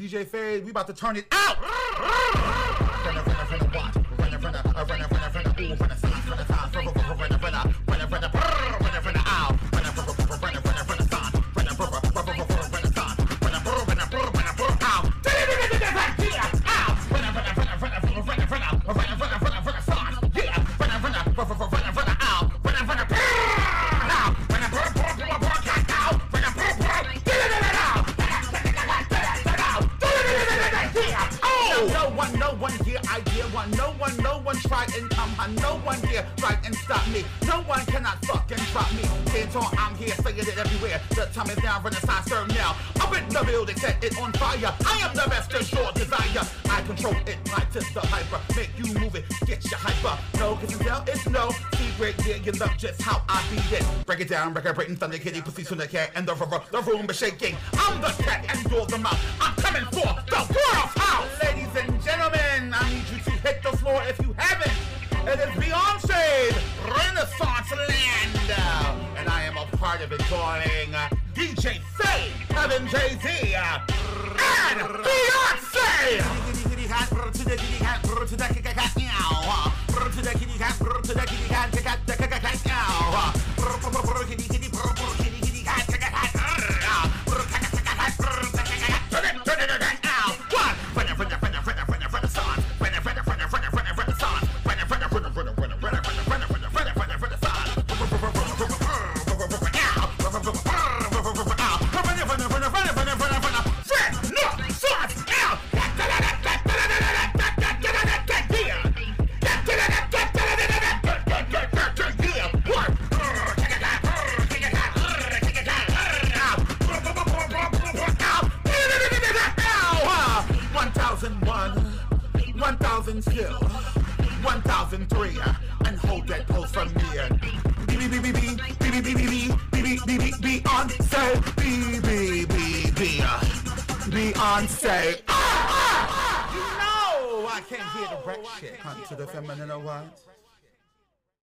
DJ Fade, we about to turn it out. Runner, runner, runner, what? Runner, runner, runner, runner, runner, ooh, runner, side, runner, side, runner, runner, runner, runner, runner, runner, runner, runner, out. Runner, runner, runner, runner, runner, side, runner, runner, runner, runner, runner, side, runner, runner, runner, runner, runner, out. Out. Runner, runner, runner, runner, runner, runner, runner, runner, runner, runner, runner, side. Yeah. Runner, runner, runner, runner, runner, out. Runner, runner, out. Runner, out. Runner, no one here, I hear one. No one try and come on. No one here try and stop me. No one cannot fucking stop me. Hands on, I'm here, saying it everywhere. The time is now, Renaissance serve now. Up in the building, set it on fire. I am the best of your desire. I control it, my sister hyper. Make you move it, get your hyper. No, cause you tell it's no secret. Yeah, you love just how I beat it. Break it down, record breaking, thunder kitty, pussy to the cat, and the room is shaking. I'm the cat and you're the mouse. I'm coming for the world's house. Ladies and gentlemen, I need you to hit the floor if you haven't. It is Beyonce's Renaissance Land, and I am a part of it, calling DJ Faye, Kevin Jay-Z, and Beyonce. Skill 1003 and hold that pose from me and Beyonce. You know I can't hear the wreck shit. Hunt to the feminine or what?